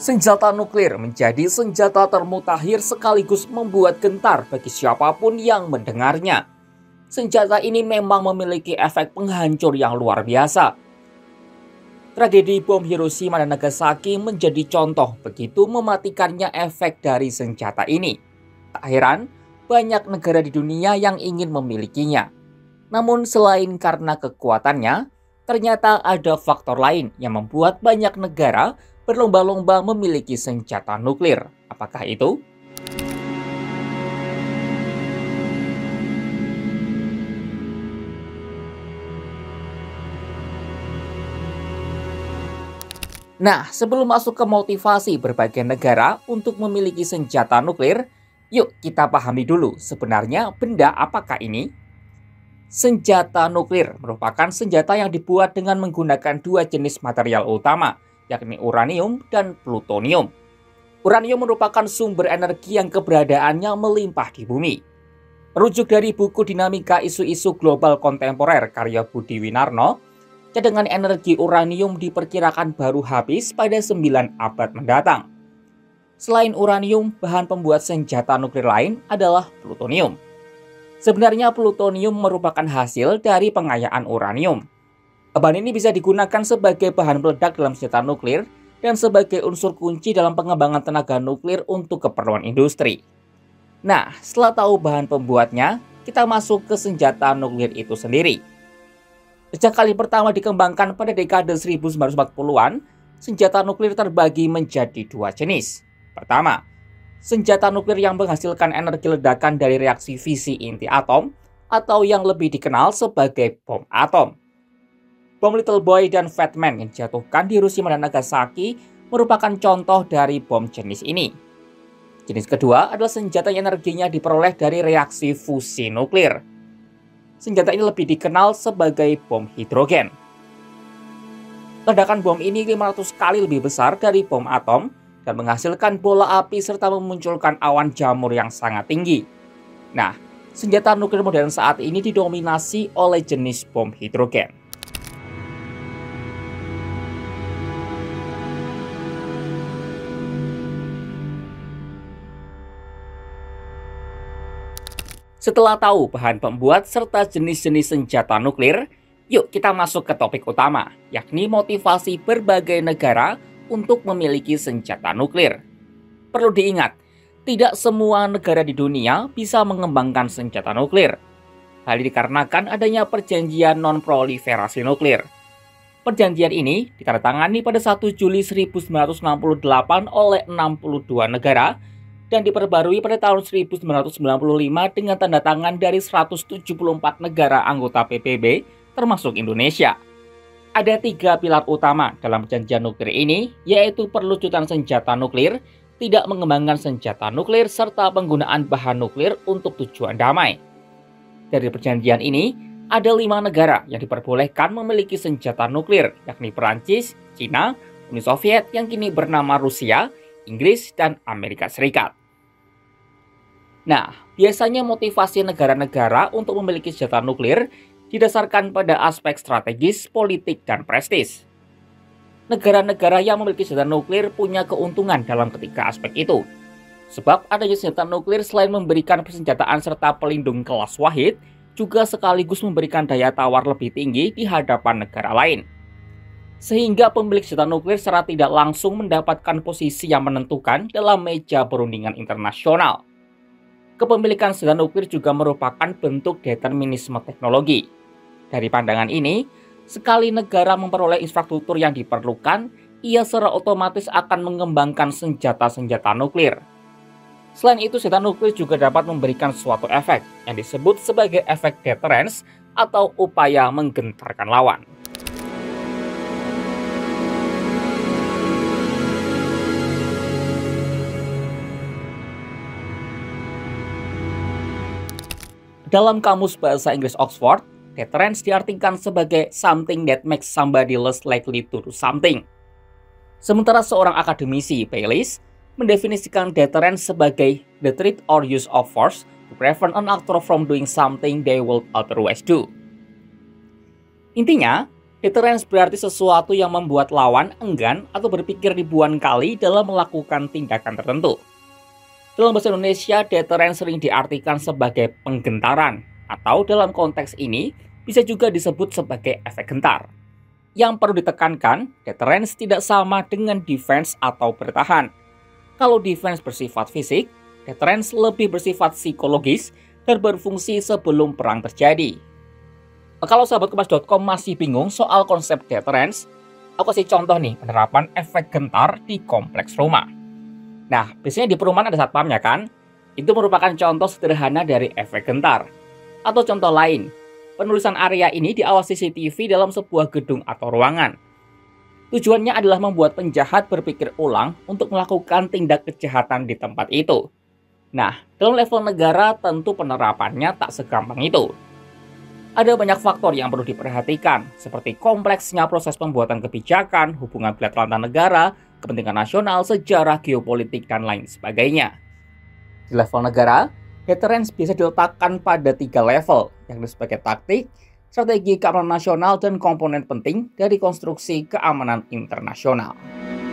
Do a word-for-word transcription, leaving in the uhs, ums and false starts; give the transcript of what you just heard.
Senjata nuklir menjadi senjata termutakhir sekaligus membuat gentar bagi siapapun yang mendengarnya. Senjata ini memang memiliki efek penghancur yang luar biasa. Tragedi bom Hiroshima dan Nagasaki menjadi contoh begitu mematikannya efek dari senjata ini. Tak heran, banyak negara di dunia yang ingin memilikinya. Namun selain karena kekuatannya, ternyata ada faktor lain yang membuat banyak negara berlomba-lomba memiliki senjata nuklir. Apakah itu? Nah, sebelum masuk ke motivasi berbagai negara untuk memiliki senjata nuklir, yuk kita pahami dulu sebenarnya benda apakah ini? Senjata nuklir merupakan senjata yang dibuat dengan menggunakan dua jenis material utama, yakni uranium dan plutonium. Uranium merupakan sumber energi yang keberadaannya melimpah di bumi. Merujuk dari buku Dinamika Isu-isu Global Kontemporer karya Budi Winarno, cadangan energi uranium diperkirakan baru habis pada sembilan abad mendatang. Selain uranium, bahan pembuat senjata nuklir lain adalah plutonium. Sebenarnya plutonium merupakan hasil dari pengayaan uranium. Bahan ini bisa digunakan sebagai bahan peledak dalam senjata nuklir dan sebagai unsur kunci dalam pengembangan tenaga nuklir untuk keperluan industri. Nah, setelah tahu bahan pembuatnya, kita masuk ke senjata nuklir itu sendiri. Sejak kali pertama dikembangkan pada dekade seribu sembilan ratus empat puluhan, senjata nuklir terbagi menjadi dua jenis. Pertama, senjata nuklir yang menghasilkan energi ledakan dari reaksi fisi inti atom atau yang lebih dikenal sebagai bom atom. Bom Little Boy dan Fat Man yang dijatuhkan di Hiroshima dan Nagasaki merupakan contoh dari bom jenis ini. Jenis kedua adalah senjata yang energinya diperoleh dari reaksi fusi nuklir. Senjata ini lebih dikenal sebagai bom hidrogen. Ledakan bom ini lima ratus kali lebih besar dari bom atom dan menghasilkan bola api serta memunculkan awan jamur yang sangat tinggi. Nah, senjata nuklir modern saat ini didominasi oleh jenis bom hidrogen. Setelah tahu bahan pembuat serta jenis-jenis senjata nuklir, yuk kita masuk ke topik utama, yakni motivasi berbagai negara untuk memiliki senjata nuklir. Perlu diingat, tidak semua negara di dunia bisa mengembangkan senjata nuklir. Hal ini dikarenakan adanya perjanjian non-proliferasi nuklir. Perjanjian ini ditandatangani pada satu Juli seribu sembilan ratus enam puluh delapan oleh enam puluh dua negara dan diperbarui pada tahun seribu sembilan ratus sembilan puluh lima dengan tanda tangan dari seratus tujuh puluh empat negara anggota P B B, termasuk Indonesia. Ada tiga pilar utama dalam perjanjian nuklir ini, yaitu perlucutan senjata nuklir, tidak mengembangkan senjata nuklir, serta penggunaan bahan nuklir untuk tujuan damai. Dari perjanjian ini, ada lima negara yang diperbolehkan memiliki senjata nuklir, yakni Perancis, Cina, Uni Soviet yang kini bernama Rusia, Inggris, dan Amerika Serikat. Nah, biasanya motivasi negara-negara untuk memiliki senjata nuklir didasarkan pada aspek strategis, politik, dan prestis. Negara-negara yang memiliki senjata nuklir punya keuntungan dalam ketiga aspek itu. Sebab adanya senjata nuklir selain memberikan persenjataan serta pelindung kelas wahid, juga sekaligus memberikan daya tawar lebih tinggi di hadapan negara lain. Sehingga pemilik senjata nuklir secara tidak langsung mendapatkan posisi yang menentukan dalam meja perundingan internasional. Kepemilikan senjata nuklir juga merupakan bentuk determinisme teknologi. Dari pandangan ini, sekali negara memperoleh infrastruktur yang diperlukan, ia secara otomatis akan mengembangkan senjata-senjata nuklir. Selain itu, senjata nuklir juga dapat memberikan suatu efek yang disebut sebagai efek deterrence atau upaya menggentarkan lawan. Dalam Kamus Bahasa Inggris Oxford, deterrence diartikan sebagai something that makes somebody less likely to do something. Sementara seorang akademisi, Baylis, mendefinisikan deterrence sebagai the threat or use of force to prevent an actor from doing something they would otherwise do. Intinya, Deterrence berarti sesuatu yang membuat lawan enggan atau berpikir ribuan kali dalam melakukan tindakan tertentu. Dalam bahasa Indonesia, deterrence sering diartikan sebagai penggentaran, atau dalam konteks ini bisa juga disebut sebagai efek gentar. Yang perlu ditekankan, deterrence tidak sama dengan defense atau bertahan. Kalau defense bersifat fisik, deterrence lebih bersifat psikologis dan berfungsi sebelum perang terjadi. Kalau sahabat kompas titik com masih bingung soal konsep deterrence, aku kasih contoh nih penerapan efek gentar di kompleks rumah. Nah, biasanya di perumahan ada satpamnya kan? Itu merupakan contoh sederhana dari efek gentar. Atau contoh lain, penulisan area ini diawasi C C T V dalam sebuah gedung atau ruangan. Tujuannya adalah membuat penjahat berpikir ulang untuk melakukan tindak kejahatan di tempat itu. Nah, dalam level negara tentu penerapannya tak segampang itu. Ada banyak faktor yang perlu diperhatikan, seperti kompleksnya proses pembuatan kebijakan, hubungan bilateral antar negara, kepentingan nasional, sejarah, geopolitik, dan lain sebagainya. Di level negara, deterrence bisa diletakkan pada tiga level, yakni sebagai taktik, strategi keamanan nasional, dan komponen penting dari konstruksi keamanan internasional.